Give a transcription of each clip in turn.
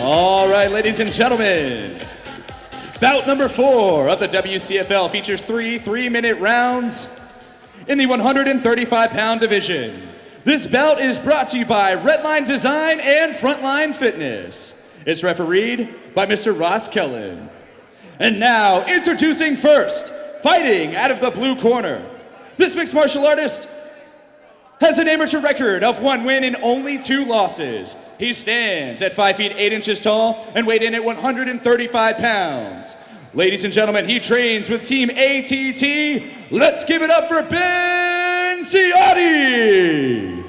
All right, ladies and gentlemen, bout number 4 of the WCFL features 3 3-minute rounds in the 135-pound division. This bout is brought to you by Redline Design and Frontline Fitness. It's refereed by Mr. Ross Kellen. And now, introducing first, fighting out of the blue corner. This mixed martial artist has an amateur record of 1 win and only 2 losses. He stands at 5 feet 8 inches tall and weighed in at 135 pounds. Ladies and gentlemen, he trains with Team ATT. Let's give it up for Ben Ciotti.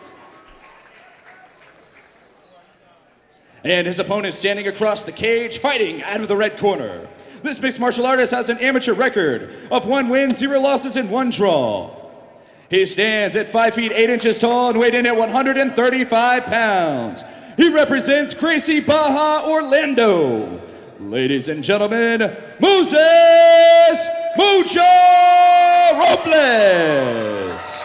And his opponent standing across the cage, fighting out of the red corner. This mixed martial artist has an amateur record of 1 win, 0 losses, and 1 draw. He stands at 5 feet 8 inches tall and weighed in at 135 pounds. He represents Gracie Baja Orlando. Ladies and gentlemen, Moses Mucho Robles.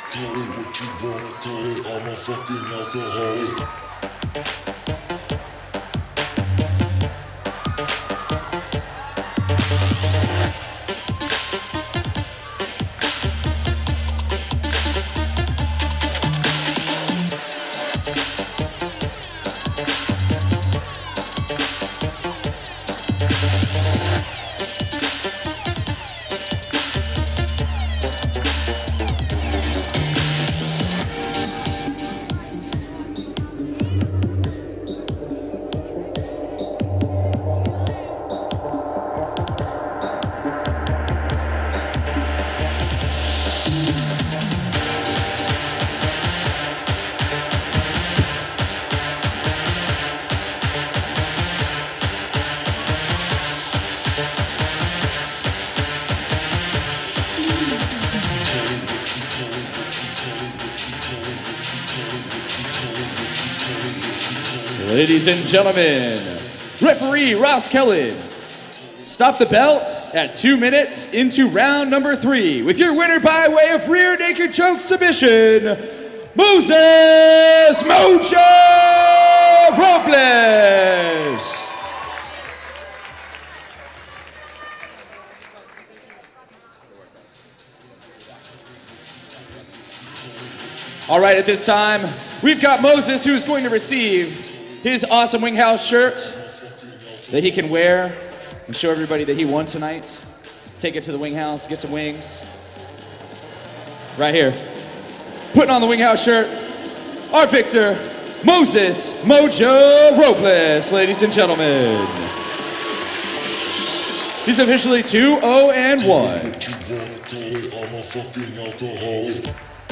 Call it what you wanna call it, I'm a fucking alcoholic. Ladies and gentlemen, referee Ross Kellen, stop the belt at 2 minutes into round number 3 with your winner by way of rear naked choke submission, Moses Mojo Robles. All right, at this time, we've got Moses, who's going to receive his awesome Wing House shirt that he can wear and show everybody that he won tonight. Take it to the Wing House, get some wings. Right here. Putting on the Wing House shirt, our victor, Moses Mojo Robles, ladies and gentlemen. He's officially 2-0-1. What you wanna call it, I'm a fucking alcoholic.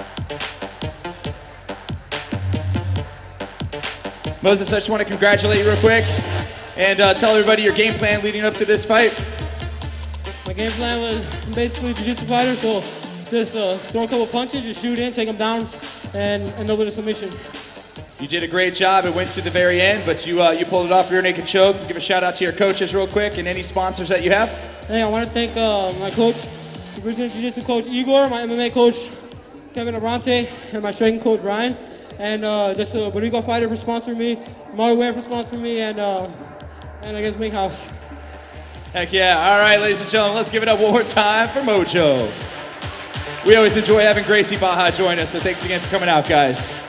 Moses, I just want to congratulate you real quick and tell everybody your game plan leading up to this fight. My game plan was basically jiu-jitsu fighter, so just throw a couple punches, just shoot in, take them down, and end up with a submission. You did a great job. It went to the very end, but you pulled it off rear naked choke. Give a shout out to your coaches real quick and any sponsors that you have. Hey, I want to thank my coach, the Brazilian Jiu-Jitsu coach Igor, my MMA coach Kevin Abrante, and my striking coach Ryan. And just the Boricua Fighter for sponsoring me, Mario Ware for sponsoring me, and I guess Wing House. Heck yeah. All right, ladies and gentlemen, let's give it up one more time for Mojo. We always enjoy having Gracie Barra join us, so thanks again for coming out, guys.